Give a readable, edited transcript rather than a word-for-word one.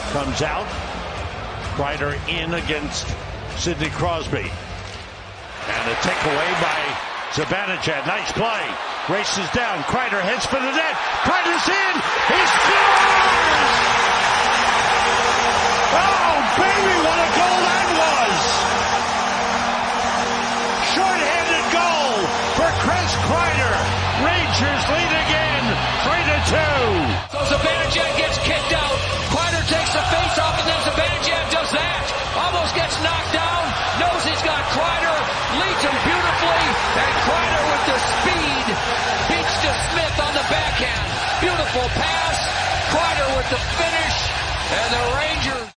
comes out. Kreider in against Sidney Crosby. And a takeaway by Zibanejad. Nice play. Races down. Kreider heads for the net. Kreider's in. He scores! Oh, baby, what a goal that was! Short-handed goal for Chris Kreider. Rangers lead again, 3-2. So Zibanejad gets kicked out. Kreider takes the face-off, and then Zibanejad does that. Almost gets knocked down. Knows he's got Kreider. Leads him beautifully. And Kreider with the speed beats DeSmith on the backhand. Beautiful pass. Kreider with the finish. And the Rangers...